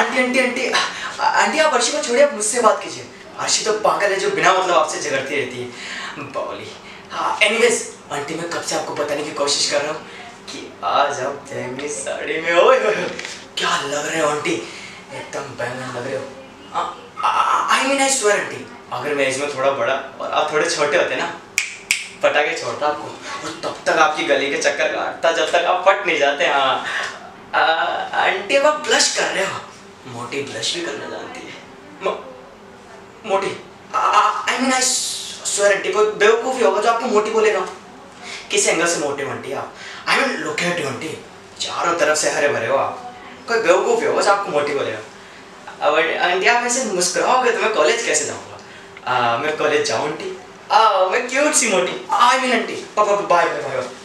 Aunty aunty aunty aunty, आप अर्शी को छोड़िए, आप मुझसे बात कीजिए। अर्शी तो पागल है जो बिना मतलब आपसे झगड़ती रहती है, बावली। हाँ एनीवेज आंटी, मैं कब से आपको बताने की कोशिश कर रहा हूँ कि आज आप जाएंगे साड़ी में। ओए क्या लग रहे हो आंटी, एकदम बैंगन लग रहे हो। I mean I swear aunty, अगर मैं इसमें थोड़ा बड़ा और आप थोड़े छोटे होते ना, पटाखे छोड़ता आपको और तब तक आपकी गली के चक्कर काटता जब तक आप फट नहीं जाते। हाँ आंटी, अब आप ब्लश कर रहे हो, मोटी ब्लश भी करना जानती है। मोटी, I mean I swear aunty, कोई बेवकूफ ही होगा जो आपको मोटी बोलेगा। किस एंगल से मोटे आंटी आप? I mean look at you aunty, चारों तरफ से हरे भरे हो आप, कोई बेवकूफ ही होगा जो आपको मोटी बोलेगा। अब आंटी आप ऐसे मुस्कुराओगे तो मैं कॉलेज कैसे जाऊँगा? मैं कॉलेज जाऊँ आंटी? मैं क्यूट सी मोटी, I mean aunty, bye bye bye.